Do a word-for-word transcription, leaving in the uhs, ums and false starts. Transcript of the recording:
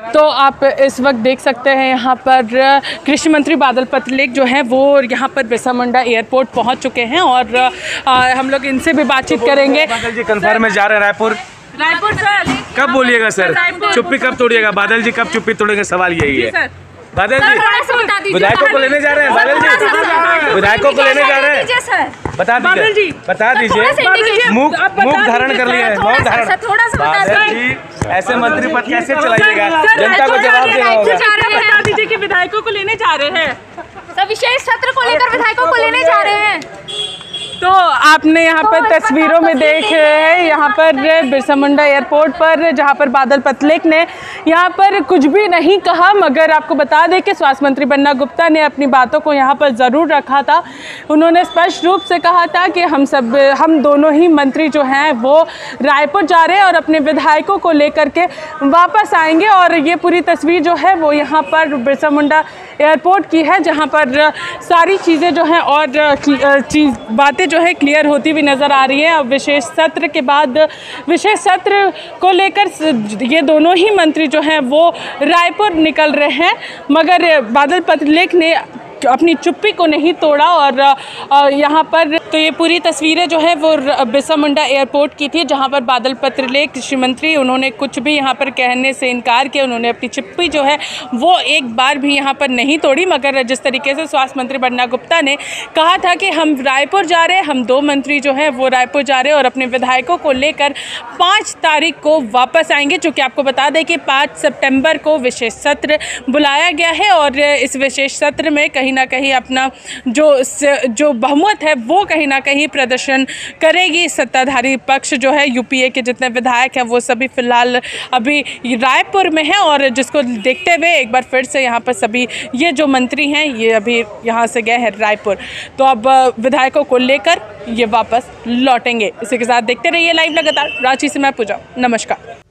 तो आप इस वक्त देख सकते हैं यहाँ पर कृषि मंत्री बादल पत्रलेख जो है वो यहाँ पर बिरसा मुंडा एयरपोर्ट पहुँच चुके हैं और आ, हम लोग इनसे भी बातचीत करेंगे। बादल जी कन्फर्म में जा रहे हैं रायपुर। रायपुर सर कब बोलिएगा सर, चुप्पी कब तोड़िएगा बादल जी, कब चुप्पी तोड़ेंगे, सवाल यही है। बादल जी विधायकों को लेने जा रहे हैं, बादल जी विधायकों को लेने जा रहे हैं, बता दीजिए बता दीजिए मुख मुख धारण कर लिया है, मौन धारण। बादल जी ऐसे मंत्री पद कैसे चलाइएगा, जनता को जवाब देना होगा। बता दीजिए कि विधायकों को लेने जा रहे हैं, तो विशेष सत्र को लेकर विधायकों को लेने जा रहे हैं। तो आपने यहाँ पर तस्वीरों में देख रहे हैं यहाँ पर बिरसा मुंडा एयरपोर्ट पर जहाँ पर बादल पत्रलेख ने यहाँ पर कुछ भी नहीं कहा, मगर आपको बता दें कि स्वास्थ्य मंत्री बन्ना गुप्ता ने अपनी बातों को यहाँ पर ज़रूर रखा था। उन्होंने स्पष्ट रूप से कहा था कि हम सब हम दोनों ही मंत्री जो हैं वो रायपुर जा रहे हैं और अपने विधायकों को लेकर के वापस आएंगे। और ये पूरी तस्वीर जो है वो यहाँ पर बिरसा मुंडा एयरपोर्ट की है, जहाँ पर सारी चीज़ें जो हैं और चीज़ बातें जो है क्लियर होती हुई नज़र आ रही है। अब विशेष सत्र के बाद विशेष सत्र को लेकर ये दोनों ही मंत्री जो हैं वो रायपुर निकल रहे हैं, मगर बादल पत्रलेख ने अपनी चुप्पी को नहीं तोड़ा। और यहाँ पर तो ये पूरी तस्वीरें जो है वो बिरसा मुंडा एयरपोर्ट की थी, जहाँ पर बादल पत्रलेख कृषि मंत्री उन्होंने कुछ भी यहाँ पर कहने से इनकार किया। उन्होंने अपनी चुप्पी जो है वो एक बार भी यहाँ पर नहीं तोड़ी, मगर जिस तरीके से स्वास्थ्य मंत्री बन्ना गुप्ता ने कहा था कि हम रायपुर जा रहे हैं, हम दो मंत्री जो हैं वो रायपुर जा रहे हैं और अपने विधायकों को लेकर पाँच तारीख को वापस आएंगे। चूँकि आपको बता दें कि पाँच सितंबर को विशेष सत्र बुलाया गया है और इस विशेष सत्र में कहीं ना कहीं अपना जो जो बहुमत है वो कहीं ना कहीं प्रदर्शन करेगी सत्ताधारी पक्ष जो है। यूपीए के जितने विधायक हैं वो सभी फिलहाल अभी रायपुर में हैं और जिसको देखते हुए एक बार फिर से यहाँ पर सभी ये जो मंत्री हैं ये अभी यहाँ से गए हैं रायपुर। तो अब विधायकों को लेकर ये वापस लौटेंगे। इसी के साथ देखते रहिए लाइव लगातार। रांची से मैं पूजा, नमस्कार।